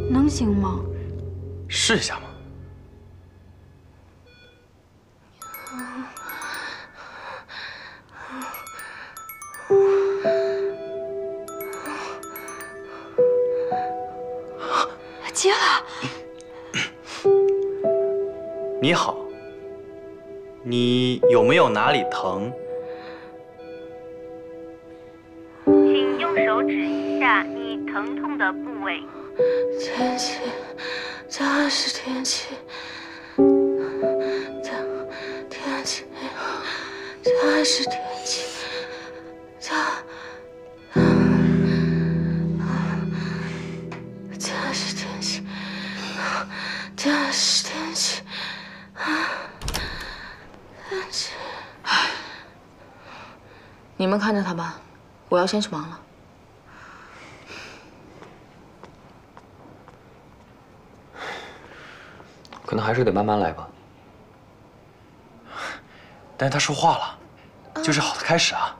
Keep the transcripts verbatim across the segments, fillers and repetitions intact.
能行吗？ 试一下嘛。 接了。 你好，你有没有哪里疼？ 请用手指一下你疼痛的部位。 天气，这是天气，这天气，这是天气，这这是天气，这是天气，天气。你们看着他吧。 我要先去忙了。 可能还是得慢慢来吧。 但是他说话了，就是好的开始啊。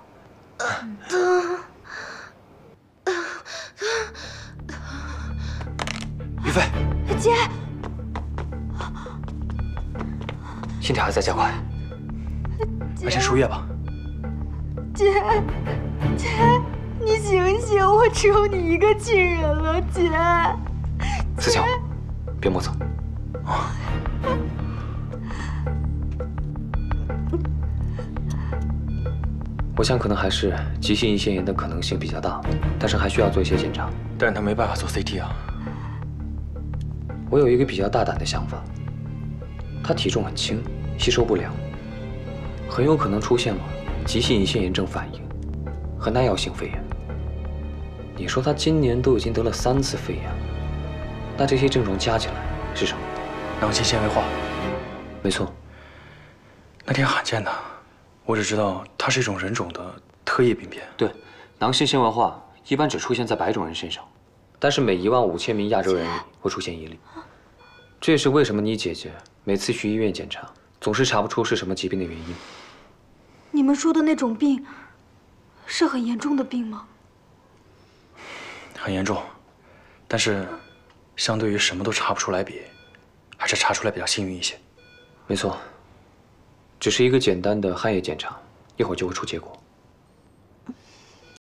于飞， 姐， 心跳还在加快， 那先输液吧。 姐，姐，你醒醒，我只有你一个亲人了，姐。 思乔，别磨蹭。我想可能还是急性胰腺炎的可能性比较大，但是还需要做一些检查。 但是他没办法做 C T 啊。 我有一个比较大胆的想法，他体重很轻，吸收不良，很有可能出现了急性胰腺炎症反应和耐药性肺炎。你说他今年都已经得了三次肺炎了，那这些症状加起来是什么？ 囊性纤维化。 没错。 那挺罕见的，我只知道它是一种人种的特异病变。 对，囊性纤维化一般只出现在白种人身上，但是每一万五千名亚洲人里会出现一例。这也是为什么你姐姐每次去医院检查，总是查不出是什么疾病的原因。 你们说的那种病，是很严重的病吗？ 很严重，但是相对于什么都查不出来比，还是查出来比较幸运一些。 没错，只是一个简单的汗液检查，一会儿就会出结果。